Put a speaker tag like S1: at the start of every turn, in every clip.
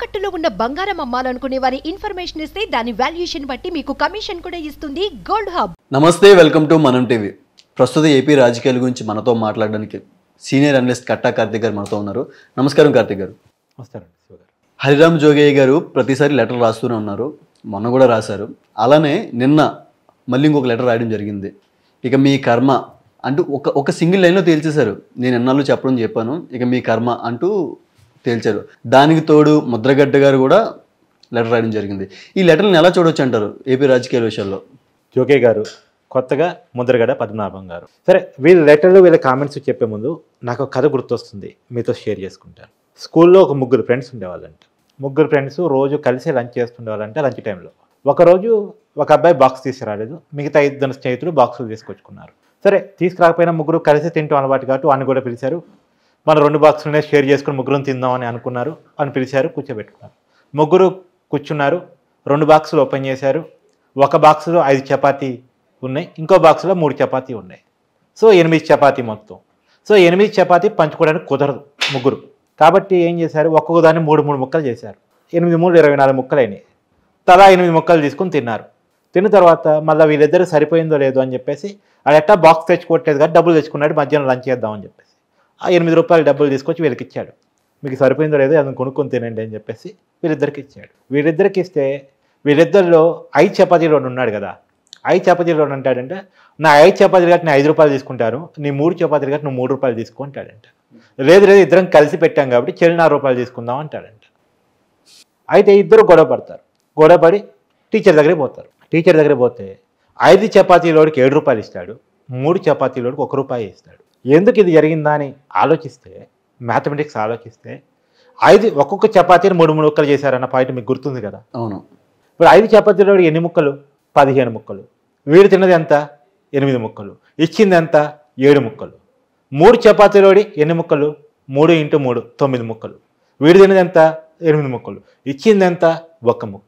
S1: తాకట్టులో ఉన్న బంగారం అమ్మాలనుకునే వారి ఇన్ఫర్మేషన్ ఇస్తే దాని వాల్యుయేషన్ బట్టి మీకు కమిషన్ కూడా ఇస్తుంది గోల్డ్ హబ్.
S2: నమస్తే, వెల్కమ్ టు మనం టీవీ. ప్రస్తుత ఏపీ రాజకీయాల గురించి మనతో మాట్లాడడానికి సీనియర్ అనలిస్ట్ కట్టా కార్తిక్ గారు మనతో ఉన్నారు. నమస్కారం కార్తిక్ గారు.
S3: నమస్కారం.
S2: హరిరామ్ జోగయ్య గారు ప్రతిసారి లెటర్ రాస్తూనే ఉన్నారు, మొన్న కూడా రాశారు. అలానే నిన్న మళ్ళీ ఇంకొక లెటర్ రాయడం జరిగింది. ఇక మీ కర్మ అంటూ ఒక సింగిల్ లైన్లో తేల్చేశారు. నేను ఎన్నాళ్ళు చెప్పాను, ఇక మీ కర్మ అంటూ తేల్చారు. దానికి తోడు ముద్రగడ్డ గారు కూడా లెటర్ రాయడం జరిగింది. ఈ లెటర్ని ఎలా చూడొచ్చు అంటారు ఏపీ రాజకీయాల విషయాల్లో?
S3: జోగయ్య గారు, కొత్తగా ముద్రగడ పద్మనాభం గారు. సరే, వీళ్ళ లెటర్లు వీళ్ళ కామెంట్స్ చెప్పే ముందు నాకు ఒక కథ గుర్తొస్తుంది, మీతో షేర్ చేసుకుంటాను. స్కూల్లో ఒక ముగ్గురు ఫ్రెండ్స్ ఉండేవాళ్ళంట. ముగ్గురు ఫ్రెండ్స్ రోజు కలిసి లంచ్ చేస్తుండేవాళ్ళంటే లంచ్ టైంలో. ఒకరోజు ఒక అబ్బాయి బాక్స్ తీసుకురాలేదు, మిగతా ఇద్దరు స్నేహితులు బాక్సులు తీసుకొచ్చుకున్నారు. సరే, తీసుకురాకపోయినా ముగ్గురు కలిసి తింటాం అలవాటు కాబట్టి వాడిని కూడా పిలిచారు. మన 2 బాక్సులనే షేర్ చేసుకుని ముగ్గురు తిందామని అనుకున్నారు. అని పిలిచారు, కూర్చోబెట్టుకున్నారు. ముగ్గురు కూర్చున్నారు. 2 బాక్సులు ఓపెన్ చేశారు. ఒక బాక్సులో 5 చపాతీ ఉన్నాయి, ఇంకో బాక్సులో 3 చపాతీ ఉన్నాయి. సో 8 చపాతీ మొత్తం. సో 8 చపాతీ పంచుకోవడానికి కుదరదు ముగ్గురు. కాబట్టి ఏం చేశారు, ఒక్కొక్క దాన్ని 3 ముక్కలు చేశారు. 8 3 24 ముక్కలు అయినాయి. తలా 8 ముక్కలు తీసుకుని తిన్నారు. తిన్న తర్వాత మళ్ళీ వీళ్ళిద్దరు సరిపోయిందో లేదో అని చెప్పేసి అది ఎట్టా బాక్స్ తెచ్చుకోవట్లేదు కానీ డబ్బులు తెచ్చుకున్నాడు, మధ్యాహ్నం లంచ్ చేద్దామని చెప్పేసి ఆ 8 రూపాయలు డబ్బులు తీసుకొచ్చి వీళ్ళకి ఇచ్చాడు. మీకు సరిపోయిందో లేదో అది కొనుక్కొని తినండి అని చెప్పేసి వీళ్ళిద్దరికి ఇచ్చాడు. వీళ్ళిద్దరికి ఇస్తే వీళ్ళిద్దరిలో 5 చపాతీలో ఉన్నాడు కదా, 5 చపాతీలో అంటాడంటే నా 5 చపాతీలు కాబట్టి నేను 5 రూపాయలు తీసుకుంటాను, నీ 3 చపాతీలు కాబట్టి నువ్వు 3 రూపాయలు తీసుకుంటాడంట. లేదు ఇద్దరం కలిసి పెట్టాం కాబట్టి చెల్లి 4 రూపాయలు తీసుకుందాం అంటాడంట. అయితే ఇద్దరు గొడవ పడతారు. గొడవపడి టీచర్ దగ్గరికి పోతారు. టీచర్ దగ్గరికి పోతే 5 చపాతీలోడికి 7 రూపాయలు ఇస్తాడు, 3 చపాతీలోడికి 1 రూపాయి ఇస్తాడు. ఎందుకు ఇది జరిగిందా అని ఆలోచిస్తే, మ్యాథమెటిక్స్ ఆలోచిస్తే, ఒక్కొక్క చపాతీని 3 ముక్కలు చేశారన్న పాయింట్ మీకు గుర్తుంది కదా.
S2: అవును.
S3: ఇప్పుడు 5 చపాతీలో ఎన్ని ముక్కలు? 15 ముక్కలు. వీడు తిన్నది ఎంత? 8 ముక్కలు. ఇచ్చింది ఎంత? 7 ముక్కలు. 3 చపాతీలోడి ఎన్ని ముక్కలు? 3 × 3 9 ముక్కలు. వీడు తిన్నది ఎంత? 8 ముక్కలు. ఇచ్చింది ఎంత? 1 ముక్క.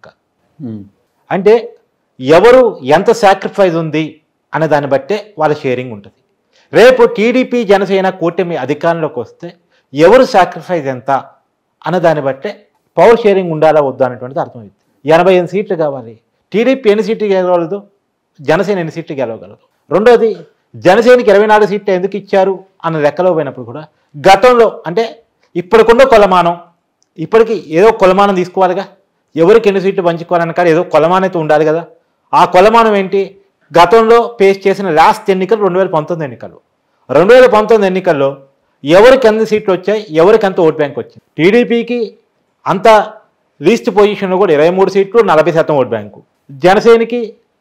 S3: అంటే ఎవరు ఎంత సాక్రిఫైస్ ఉంది అనే దాన్ని బట్టే వాళ్ళ షేరింగ్ ఉంటుంది. రేపు టీడీపీ జనసేన కూటమి అధికారంలోకి వస్తే ఎవరు సాక్రిఫైస్ ఎంత అన్న దాన్ని బట్టే పవర్ షేరింగ్ ఉండాలా వద్దా అనేటువంటిది అర్థమైంది. 88 సీట్లు కావాలి. టీడీపీ ఎన్ని సీట్లు గెలవగలదు, జనసేన ఎన్ని సీట్లు గెలవగలదు? రెండోది, జనసేనకి 24 సీట్లు ఎందుకు ఇచ్చారు అన్న లెక్కలో పోయినప్పుడు కూడా గతంలో అంటే ఇప్పటికున్న కొలమానం, ఇప్పటికి ఏదో కొలమానం తీసుకోవాలిగా, ఎవరికి ఎన్ని సీట్లు పంచుకోవాలని కానీ ఏదో కొలమానం అయితే ఉండాలి కదా. ఆ కొలమానం ఏంటి? గతంలో పేస్ చేసిన లాస్ట్ ఎన్నికలు 2019 ఎన్నికలు. 2019 ఎన్నికల్లో ఎవరికి ఎన్ని సీట్లు వచ్చాయి, ఎవరికి అంత ఓట్ బ్యాంక్ వచ్చింది? టీడీపీకి అంత లీస్ట్ పొజిషన్లో కూడా 23 సీట్లు 40% ఓట్ బ్యాంకు. జనసేనకి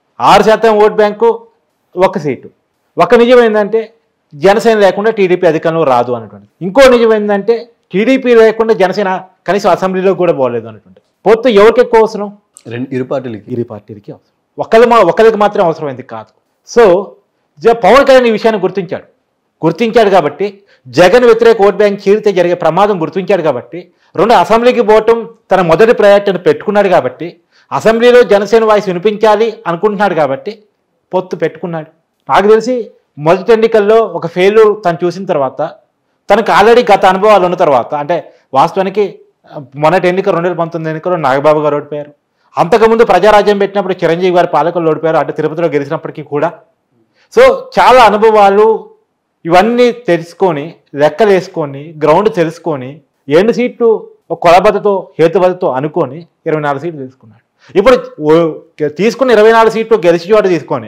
S3: 6% ఓట్ బ్యాంకు, 1 సీటు. ఒక నిజం ఏంటంటే జనసేన లేకుండా టీడీపీ అధికారంలో రాదు అనేటువంటి. ఇంకో నిజం ఏంటంటే టీడీపీ లేకుండా జనసేన కనీసం అసెంబ్లీలో కూడా పోలేదు అనేటువంటి. పొత్తు ఎవరికి ఎక్కువ అవసరం? ఇరు పార్టీలకి అవసరం. ఒకరికి మాత్రం అవసరమైంది కాదు. సో పవన్ కళ్యాణ్ ఈ విషయాన్ని గుర్తించాడు కాబట్టి, జగన్ వ్యతిరేక ఓట్ బ్యాంక్ చీలితే జరిగే ప్రమాదం గుర్తించాడు కాబట్టి, 2 అసెంబ్లీకి పోవటం తన మొదటి ప్రయారిటీని పెట్టుకున్నాడు కాబట్టి, అసెంబ్లీలో జనసేన వాయిస్ వినిపించాలి అనుకుంటున్నాడు కాబట్టి పొత్తు పెట్టుకున్నాడు. నాకు తెలిసి మొదటి ఎన్నికల్లో ఒక ఫెయిల్యూర్ తను చూసిన తర్వాత, తనకు ఆల్రెడీ గత అనుభవాలు ఉన్న తర్వాత, అంటే వాస్తవానికి మొన్నటి ఎన్నిక 2019 ఎన్నికల్లో నాగబాబు గారు ఓడిపోయారు. అంతకుముందు ప్రజారాజ్యం పెట్టినప్పుడు చిరంజీవి గారు పాలకులు ఓడిపోయారు, అంటే తిరుపతిలో గెలిచినప్పటికీ కూడా. సో చాలా అనుభవాలు ఇవన్నీ తెలుసుకొని, లెక్కలు వేసుకొని, గ్రౌండ్ తెలుసుకొని, 8 సీట్లు ఒక కొలబద్దతో హేతుబద్దతో అనుకొని 24 సీట్లు తీసుకున్నాడు. ఇప్పుడు తీసుకున్న 24 సీట్లు గెలిచి చోట తీసుకొని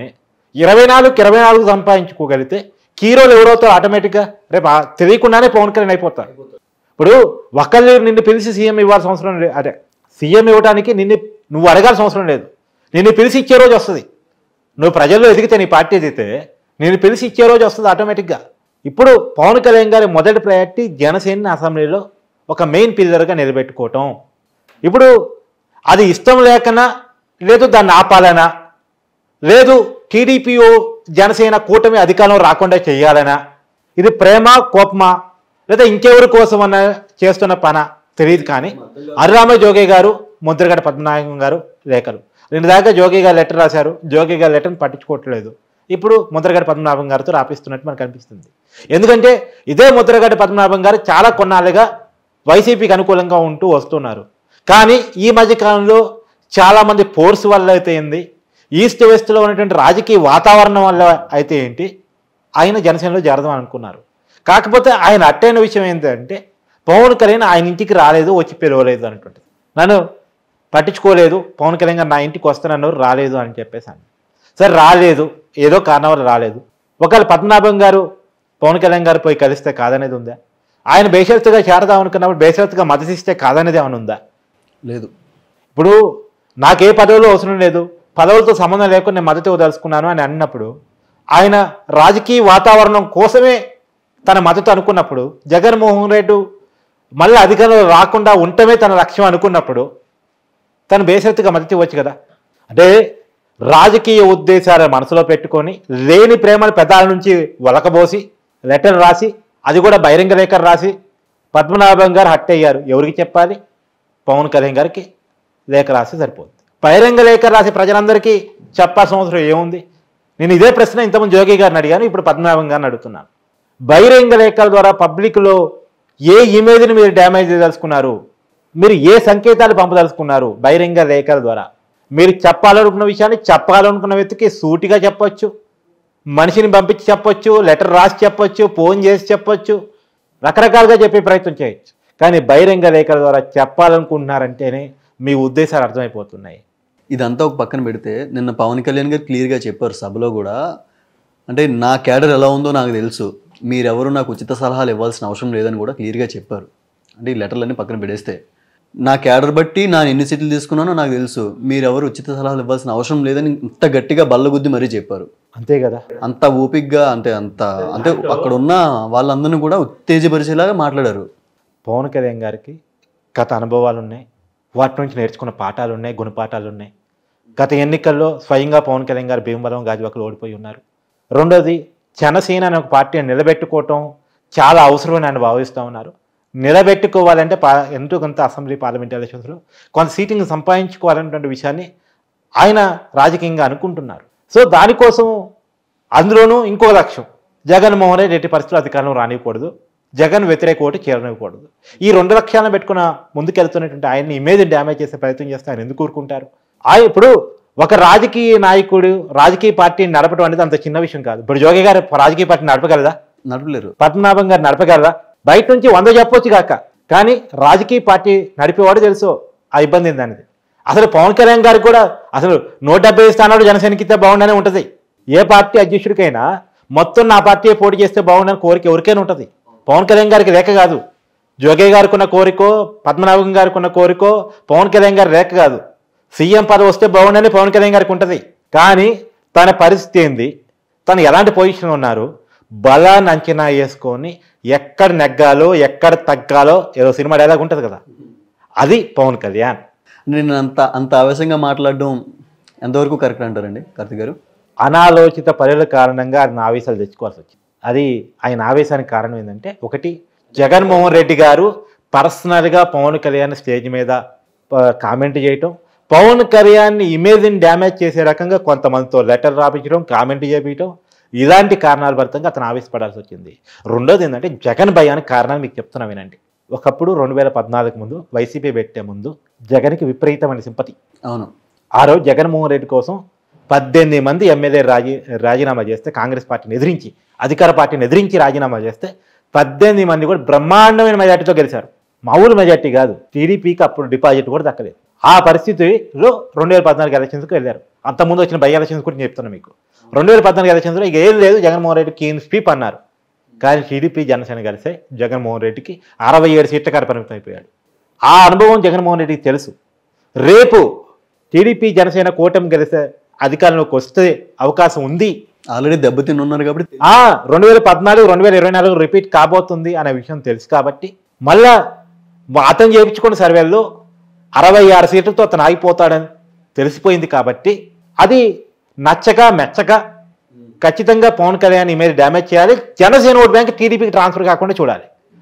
S3: 24 సంపాదించుకోగలిగితే హీరోలు ఎవరవుతారు? ఆటోమేటిక్గా రేపు తెలియకుండానే పవన్ కళ్యాణ్ అయిపోతారు. ఇప్పుడు ఒకళ్ళు నిన్ను పిలిచి సీఎం ఇవ్వాల్సిన అవసరం లేదు, అదే సీఎం ఇవ్వడానికి నువ్వు అడగాల్సిన అవసరం లేదు. నిన్ను పిలిచి ఇచ్చే రోజు వస్తుంది. నువ్వు ప్రజల్లో ఎదిగితే, నీ పార్టీ ఎదిగితే నేను పిలిచి ఇచ్చే రోజు వస్తుంది ఆటోమేటిక్గా. ఇప్పుడు పవన్ కళ్యాణ్ గారి మొదటి ప్రయారిటీ జనసేన అసెంబ్లీలో ఒక మెయిన్ పిల్లర్గా నిలబెట్టుకోవటం. ఇప్పుడు అది ఇష్టం లేకనా, లేదు దాన్ని ఆపాలనా, లేదు టీడీపీ జనసేన కూటమి అధికారం రాకుండా చేయాలనా, ఇది ప్రేమ కోపమా, లేదా ఇంకెవరి కోసం అన్న చేస్తున్న పన తెలియదు. కానీ హరిరామ జోగయ్య గారు, ముద్రగడ పద్మనాభం గారు లేఖలు 2 దాకా జోగయ్య గారు లెటర్ రాశారు. జోగయ్య గారు లెటర్ని పట్టించుకోవట్లేదు. ఇప్పుడు ముద్రగడ పద్మనాభం గారితో రాపిస్తున్నట్టు మనకు అనిపిస్తుంది. ఎందుకంటే ఇదే ముద్రగడ పద్మనాభం గారు చాలా కొన్నాళ్ళుగా వైసీపీకి అనుకూలంగా ఉంటూ వస్తున్నారు. కానీ ఈ మధ్యకాలంలో చాలామంది ఫోర్స్ వల్ల అయితే ఏంది, ఈస్ట్ వెస్ట్లో ఉన్నటువంటి రాజకీయ వాతావరణం వల్ల అయితే ఏంటి, ఆయన జనసేనలో చేరదాం అనుకున్నారు. కాకపోతే ఆయన అట్టైన విషయం ఏంటంటే పవన్ కళ్యాణ్ ఆయన ఇంటికి రాలేదు, వచ్చి పిలవలేదు అనేటువంటిది. నన్ను పట్టించుకోలేదు, పవన్ కళ్యాణ్ గారు నా ఇంటికి వస్తానన్నారు, రాలేదు అని చెప్పేసాను. సరే రాలేదు, ఏదో కారణం వల్ల రాలేదు. ఒకవేళ పద్మనాభం గారు పవన్ కళ్యాణ్ గారు పోయి కలిస్తే కాదనేది ఉందా? ఆయన బేషరతుగా చేరదాం అనుకున్నప్పుడు బేషరతుగా మద్దతు ఇస్తే కాదనేది ఏమైనా ఉందా?
S2: లేదు.
S3: ఇప్పుడు నాకే పదవులు అవసరం లేదు, పదవులతో సంబంధం లేకుండా నేను మద్దతు ఇవ్వదలుచుకున్నాను అని అన్నప్పుడు, ఆయన రాజకీయ వాతావరణం కోసమే తన మద్దతు అనుకున్నప్పుడు, జగన్మోహన్ రెడ్డి మళ్ళీ అధికారంలో రాకుండా ఉండటమే తన లక్ష్యం అనుకున్నప్పుడు తను బేషరతుగా మద్దతు ఇవ్వచ్చు కదా. అంటే రాజకీయ ఉద్దేశాలు మనసులో పెట్టుకొని లేని ప్రేమను పెదాల నుంచి వలకబోసి లెటర్ రాసి, అది కూడా బహిరంగ లేఖ రాసి పద్మనాభం గారు హట్ అయ్యారు. ఎవరికి చెప్పాలి? పవన్ కళ్యాణ్ గారికి లేఖ రాసి సరిపోతుంది. బహిరంగ లేఖ రాసి ప్రజలందరికీ చెప్పాల్సిన అవసరం ఏముంది? నేను ఇదే ప్రశ్న ఇంతకుముందు జోగి గారిని అడిగాను, ఇప్పుడు పద్మనాభం గారిని అడుగుతున్నాను. బహిరంగ లేఖల ద్వారా పబ్లిక్లో ఏ ఇమేజ్ని మీరు డ్యామేజ్ చేయదలుచుకున్నారు? మీరు ఏ సంకేతాలు పంపదలుచుకున్నారు? బహిరంగ లేఖల ద్వారా మీరు చెప్పాలనుకున్న విషయాన్ని చెప్పాలనుకున్న వ్యక్తికి సూటిగా చెప్పొచ్చు, మనిషిని పంపించి చెప్పొచ్చు, లెటర్ రాసి చెప్పొచ్చు, ఫోన్ చేసి చెప్పొచ్చు, రకరకాలుగా చెప్పే ప్రయత్నం చేయొచ్చు. కానీ బహిరంగ లేఖల ద్వారా చెప్పాలనుకుంటున్నారంటేనే మీ ఉద్దేశాలు అర్థమైపోతున్నాయి.
S2: ఇదంతా ఒక పక్కన పెడితే నిన్న పవన్ కళ్యాణ్ గారు క్లియర్గా చెప్పారు సభలో కూడా, అంటే నా క్యాడర్ ఎలా ఉందో నాకు తెలుసు, మీరెవరు నాకు ఉచిత సలహాలు ఇవ్వాల్సిన అవసరం లేదని కూడా క్లియర్గా చెప్పారు. అంటే ఈ లెటర్లన్నీ పక్కన పెడేస్తే నా క్యాడర్ బట్టి నా ఎన్ని సీట్లు తీసుకున్నానో నాకు తెలుసు, మీరెవరు ఉచిత సలహాలు ఇవ్వాల్సిన అవసరం లేదని ఇంత గట్టిగా బల్లగుద్ది మరీ చెప్పారు.
S3: అంతే కదా,
S2: అంత ఓపిక్గా అంటే అక్కడ ఉన్న వాళ్ళందరినీ కూడా ఉత్తేజపరిచేలాగా మాట్లాడారు.
S3: పవన్ కళ్యాణ్ గారికి గత అనుభవాలు ఉన్నాయి, వాటి నుంచి నేర్చుకున్న పాఠాలు ఉన్నాయి, గుణపాఠాలు ఉన్నాయి. గత ఎన్నికల్లో స్వయంగా పవన్ కళ్యాణ్ గారు భీమవరం గాజువాకలో ఓడిపోయి ఉన్నారు. రెండోది, జనసేన అనే ఒక పార్టీని నిలబెట్టుకోవటం చాలా అవసరమని ఆయన భావిస్తూ ఉన్నారు. నిలబెట్టుకోవాలంటే ఎంతో కొంత అసెంబ్లీ పార్లమెంట్ ఎలక్షన్స్లో కొంత సీటింగ్ సంపాదించుకోవాలనేటువంటి విషయాన్ని ఆయన రాజకీయంగా అనుకుంటున్నారు. సో దానికోసం అందులోనూ ఇంకో లక్ష్యం, జగన్మోహన్ రెడ్డి ఎట్టి పరిస్థితుల్లో అధికారంలో రానివ్వకూడదు, జగన్ వ్యతిరేక ఓటు చేరనివ్వకూడదు. ఈ రెండు లక్ష్యాలను పెట్టుకున్న ముందుకెళ్తున్నటువంటి ఆయన్ని ఇమేజ్ డ్యామేజ్ చేసే ప్రయత్నం చేస్తే ఆయన ఎందుకు కూరుకుంటారు? ఇప్పుడు ఒక రాజకీయ నాయకుడు రాజకీయ పార్టీని నడపడం అనేది అంత చిన్న విషయం కాదు. ఇప్పుడు జోగి గారు రాజకీయ పార్టీని నడపగలదా?
S2: నడపలేరు.
S3: పద్మనాభం గారు నడపగలరా? బయట నుంచి 100 చెప్పొచ్చు కాక, కానీ రాజకీయ పార్టీ నడిపేవాడు తెలుసు ఆ ఇబ్బంది ఏందనేది. అసలు పవన్ కళ్యాణ్ గారికి కూడా అసలు 170 స్థానాలు జనసేనకి ఇస్తే బాగుండనే ఉంటుంది. ఏ పార్టీ అధ్యక్షుడికైనా మొత్తం నా పార్టీ పోటీ చేస్తే బాగుండని కోరిక ఎవరికైనా ఉంటుంది. పవన్ కళ్యాణ్ గారికి లేక కాదు, జోగే గారికి ఉన్న కోరికో పద్మనాభం గారికి ఉన్న కోరికో పవన్ కళ్యాణ్ గారి లేక కాదు. సీఎం పదవి వస్తే బాగుండని పవన్ కళ్యాణ్ గారికి ఉంటుంది. కానీ తన పరిస్థితి ఏంది, తను ఎలాంటి పొజిషన్ ఉన్నారు, బలాన్ని అంచనా వేసుకొని ఎక్కడ నెగ్గాలో ఎక్కడ తగ్గాలో ఏదో సినిమా డైలాగ్ ఉంటుంది కదా, అది పవన్ కళ్యాణ్.
S2: నేను అంత ఆవేశంగా మాట్లాడడం ఎంతవరకు కరెక్ట్ అంటారండి కార్తిక్ గారు?
S3: అనాలోచిత పనుల కారణంగా ఆయన ఆవేశాలు తెచ్చుకోవాల్సి వచ్చింది. అది ఆయన ఆవేశానికి కారణం ఏంటంటే, ఒకటి, జగన్మోహన్ రెడ్డి గారు పర్సనల్గా పవన్ కళ్యాణ్ స్టేజ్ మీద కామెంట్ చేయటం, పవన్ కళ్యాణ్ ఇమేజ్ని డ్యామేజ్ చేసే రకంగా కొంతమందితో లెటర్ రాపించడం, కామెంట్ చేపించడం, ఇలాంటి కారణాల భరితంగా అతను ఆవేశపడాల్సి వచ్చింది. రెండోది ఏంటంటే, జగన్ భయానికి కారణాలు మీకు చెప్తున్నా వినండి. ఒకప్పుడు 2014 ముందు వైసీపీ పెట్టే ముందు జగన్కి విపరీతమైన సింపతి.
S2: అవును.
S3: ఆ రోజు జగన్మోహన్ రెడ్డి కోసం 18 మంది ఎమ్మెల్యే రాజీనామా చేస్తే, కాంగ్రెస్ పార్టీని ఎదిరించి, అధికార పార్టీని ఎదిరించి రాజీనామా చేస్తే 18 మంది కూడా బ్రహ్మాండమైన మెజార్టీతో గెలిచారు. మామూలు మెజార్టీ కాదు. టీడీపీకి అప్పుడు డిపాజిట్ కూడా దక్కలేదు. ఆ పరిస్థితిలో 2014 ఎలక్షన్స్కి వెళ్ళారు. అంతకుముందు వచ్చిన బై ఎలక్షన్స్ కూడా చెప్తున్నాను మీకు. 2014 ఎలక్షన్స్లో ఇక ఏం లేదు, జగన్మోహన్ రెడ్డి క్లీన్ స్వీప్ అన్నారు. కానీ టీడీపీ జనసేన కలిసే జగన్మోహన్ రెడ్డికి 67 సీట్ల కాడ పరిమితం అయిపోయాడు. ఆ అనుభవం జగన్మోహన్ రెడ్డికి తెలుసు. రేపు టీడీపీ జనసేన కూటమి గెలిస్తే అధికారంలోకి వస్తే అవకాశం ఉంది.
S2: ఆల్రెడీ దెబ్బతిని ఉన్నారు కాబట్టి
S3: 2014 2024 రిపీట్ కాబోతుంది అనే విషయం తెలుసు కాబట్టి, మళ్ళా అతను చేయించుకున్న సర్వేల్లో 66 సీట్లతో అతను ఆగిపోతాడని తెలిసిపోయింది కాబట్టి, అది నచ్చక మెచ్చక ఖచ్చితంగా పవన్ కళ్యాణ్ ఇమేజ్ డ్యామేజ్ చేయాలి. జనసేన ఓట్ బ్యాంక్ టీడీపీకి ట్రాన్స్ఫర్ కాకుండా చూడాలి.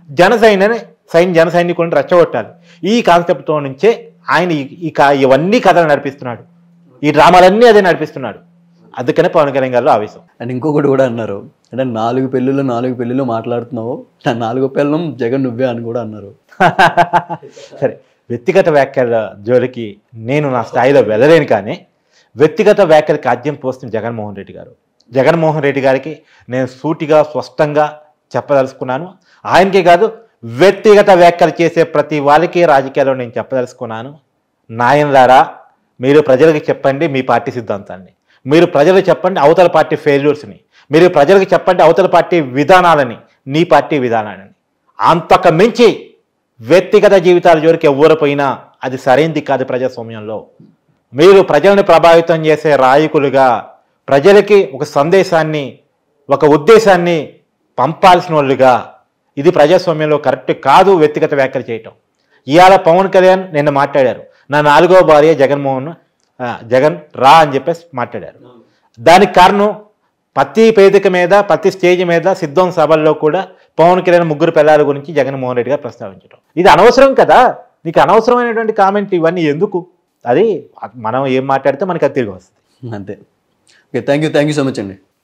S3: జన సైనికులను రెచ్చగొట్టాలి. ఈ కాన్సెప్ట్తో నుంచే ఆయన ఇవన్నీ కథలు నడిపిస్తున్నాడు. ఈ డ్రామాలన్నీ అదే నడిపిస్తున్నాడు. అందుకనే పవన్ కళ్యాణ్ గారిలో ఆవేశం.
S2: అండ్ ఇంకొకటి కూడా అన్నారు, అంటే 4 పెళ్ళిళ్ళు మాట్లాడుతున్నావు, నా 4వ పెళ్ళం జగన్ నువ్వే అని కూడా అన్నారు.
S3: సరే, వ్యక్తిగత వ్యాఖ్యల జోలికి నేను నా స్థాయిలో వెళ్ళలేను, కానీ వ్యక్తిగత వ్యాఖ్యలకి ఆద్యం పోస్తుంది జగన్మోహన్ రెడ్డి గారు. జగన్మోహన్ రెడ్డి గారికి నేను సూటిగా స్పష్టంగా చెప్పదలుచుకున్నాను. ఆయనకే కాదు, వ్యక్తిగత వ్యాఖ్యలు చేసే ప్రతి వాళ్ళకి రాజకీయాల్లో నేను చెప్పదలుచుకున్నాను, నాయనలారా మీరు ప్రజలకు చెప్పండి మీ పార్టీ సిద్ధాంతాన్ని, మీరు ప్రజలకు చెప్పండి అవతల పార్టీ ఫెయిల్యూర్స్ని, మీరు ప్రజలకు చెప్పండి అవతల పార్టీ విధానాలని, నీ పార్టీ విధానాలని. అంతకు మించి వ్యక్తిగత జీవితాల జోలికి ఎవ్వరు పోయినా అది సరైనది కాదు ప్రజాస్వామ్యంలో. మీరు ప్రజలను ప్రభావితం చేసే రాయకులుగా ప్రజలకి ఒక సందేశాన్ని, ఒక ఉద్దేశాన్ని పంపాల్సిన వాళ్ళుగా ఇది ప్రజాస్వామ్యంలో కరెక్ట్ కాదు వ్యక్తిగత వ్యాఖ్యలు చేయటం. ఇవాళ పవన్ కళ్యాణ్ నిన్న మాట్లాడారు, నా 4వ భార్య జగన్ రా అని చెప్పేసి మాట్లాడారు. దానికి కారణం ప్రతి వేదిక మీద, ప్రతి స్టేజ్ మీద, సిద్ధం సభల్లో కూడా పవన్ కళ్యాణ్ 3 పిల్లల గురించి జగన్మోహన్ రెడ్డి గారు ప్రస్తావించడం ఇది అనవసరం కదా. నీకు అనవసరమైనటువంటి కామెంట్ ఇవన్నీ ఎందుకు? అది మనం ఏం మాట్లాడితే మనకి అది తిరిగి వస్తుంది
S2: అంతే. Okay, thank you so much అండి.